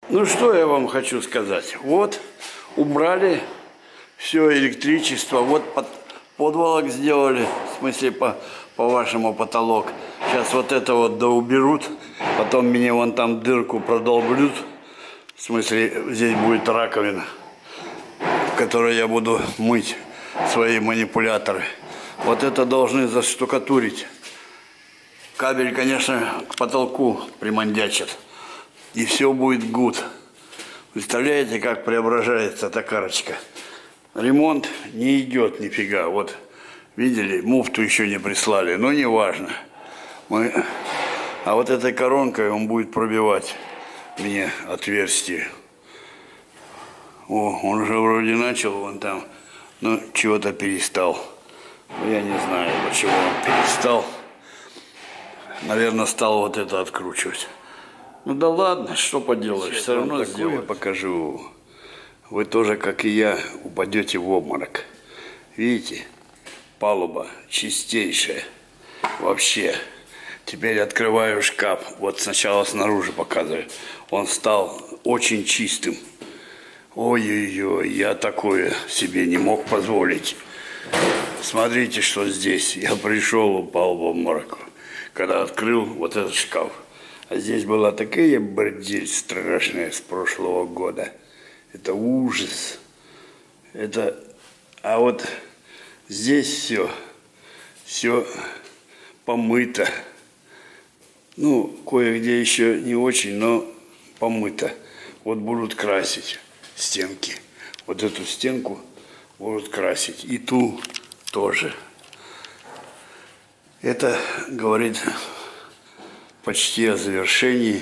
Ну что я вам хочу сказать. Вот убрали все электричество. Вот подволок сделали, в смысле по вашему потолок. Сейчас вот это вот доуберут. Потом мне вон там дырку продолблют. В смысле здесь будет раковина, в которой я буду мыть свои манипуляторы. Вот это должны заштукатурить. Кабель, конечно, к потолку примандячат. И все будет гуд. Представляете, как преображается токарочка? Ремонт не идет нифига. Вот, видели, муфту еще не прислали, но не важно. А вот этой коронкой он будет пробивать мне отверстие. О, он уже вроде начал вон там, но чего-то перестал. Я не знаю, почему он перестал. Наверное, стал вот это откручивать. Ну да ладно, что поделаешь, все равно такое покажу. Вы тоже, как и я, упадете в обморок. Видите, палуба чистейшая. Вообще. Теперь открываю шкаф. Вот сначала снаружи показываю. Он стал очень чистым. Ой-ой-ой, я такое себе не мог позволить. Смотрите, что здесь. Я пришел, упал в обморок, когда открыл вот этот шкаф. А здесь была такая бордель страшная с прошлого года. Это ужас. Это... А вот здесь все помыто. Ну, кое-где еще не очень, но помыто. Вот будут красить стенки. Вот эту стенку будут красить. И ту тоже. Это говорит почти о завершении,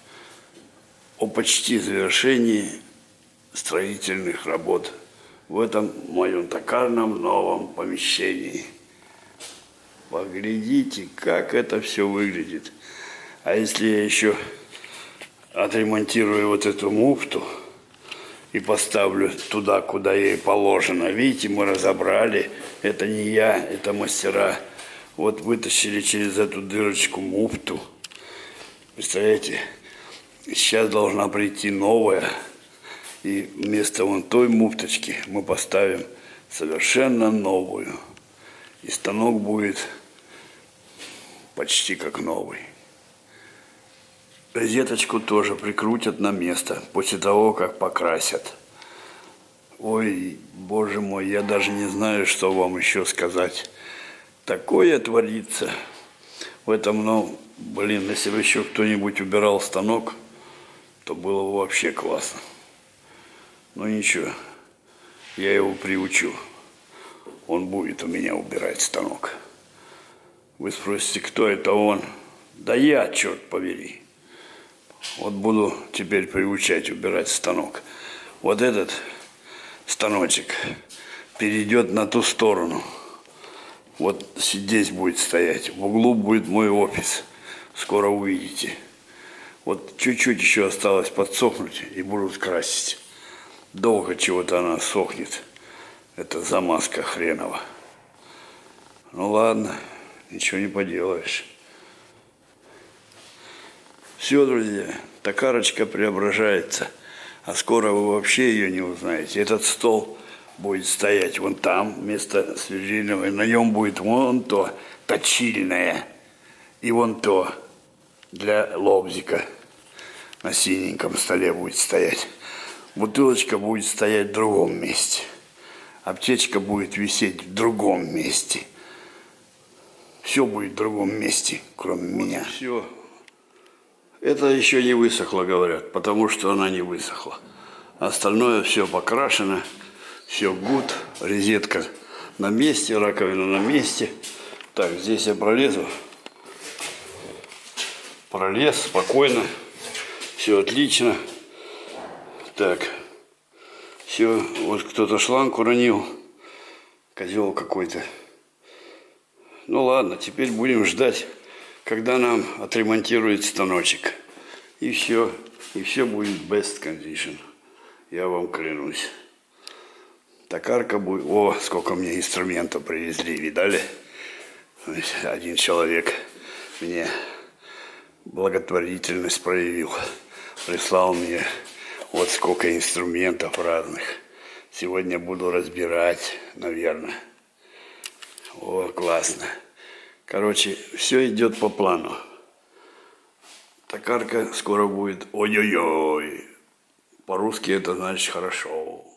строительных работ в этом моем токарном новом помещении. Поглядите, как это все выглядит. А если я еще отремонтирую вот эту муфту и поставлю туда, куда ей положено. Видите, мы разобрали. Это не я, это мастера. Вот вытащили через эту дырочку муфту. Представляете, сейчас должна прийти новая. И вместо вон той муфточки мы поставим совершенно новую. И станок будет почти как новый. Розеточку тоже прикрутят на место после того, как покрасят. Ой, боже мой, я даже не знаю, что вам еще сказать. Такое творится в этом, ну, блин, если бы еще кто-нибудь убирал станок, то было бы вообще классно. Ну ничего, я его приучу. Он будет у меня убирать станок. Вы спросите, кто это он? Да я, черт побери. Вот буду теперь приучать убирать станок. Вот этот станочек перейдет на ту сторону. Вот здесь будет стоять. В углу будет мой офис. Скоро увидите. Вот чуть-чуть еще осталось подсохнуть и будут красить. Долго чего-то она сохнет. Это замазка хренова. Ну ладно, ничего не поделаешь. Все, друзья, токарочка преображается. А скоро вы вообще ее не узнаете. Этот стол будет стоять вон там, вместо свежильного. И на нем будет вон то точильное. И вон то для лобзика. На синеньком столе будет стоять. Бутылочка будет стоять в другом месте. Аптечка будет висеть в другом месте. Все будет в другом месте, кроме меня. Все. Это еще не высохло, говорят, потому что она не высохла. Остальное все покрашено, все гуд, розетка на месте, раковина на месте. Так, здесь я пролезу. Пролез спокойно. Все отлично. Так, все, вот кто-то шланг уронил, козел какой-то. Ну ладно, теперь будем ждать, когда нам отремонтируют станочек. И все будет best condition, я вам клянусь. Токарка будет, о, сколько мне инструментов привезли, видали? Один человек мне благотворительность проявил, прислал мне Вот сколько инструментов разных. Сегодня буду разбирать, наверное. О, классно. Короче, все идет по плану. Токарка скоро будет. Ой-ой-ой. По-русски это значит хорошо.